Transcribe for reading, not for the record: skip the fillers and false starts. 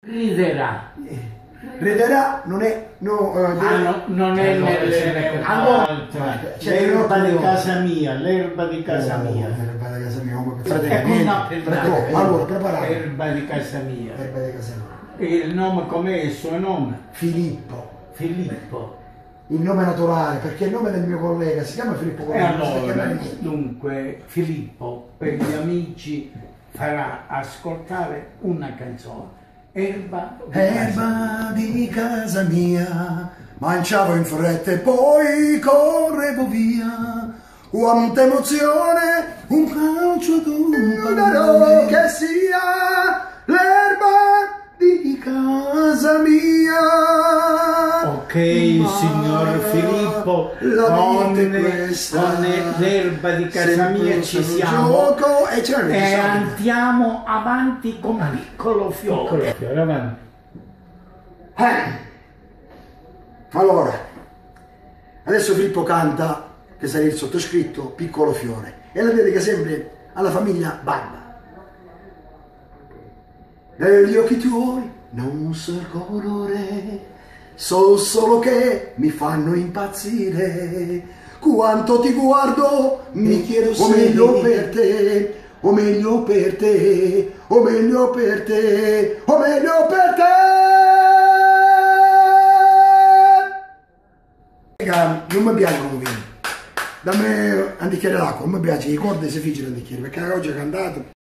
Riderà. Riderà non è... No, non è nelle... Allora, l'erba di casa mia, l'erba di casa mia. L'erba di casa mia, Allora, preparate. Erba di casa mia. L'erba di casa mia. E il nome com'è il suo nome? Filippo. Filippo. Il nome naturale, perché il nome del mio collega si chiama Filippo E Collega. allora, dunque, Filippo per gli amici farà ascoltare una canzone. Erba Di casa mia, mangiavo in fretta e poi correvo via. Quanta emozione, un calcio ad un pallone, che sia l'erba di casa mia. Ok, signor Filippo, con l'erba di casa mia ci siamo. E andiamo avanti con Piccolo Fiore. Avanti. Allora, adesso Filippo canta, che sarà il sottoscritto, Piccolo Fiore, e la dedica sempre alla famiglia Barba. Negli occhi tuoi non so il colore, so solo che mi fanno impazzire. Quanto ti guardo, mi chiedo se o meglio per te, o meglio per te, o meglio per te, o meglio per te. Non mi piace come viene. Dammi un bicchiere d'acqua, non mi piace, i cordi si figgono un bicchiere, perché oggi ho cantato.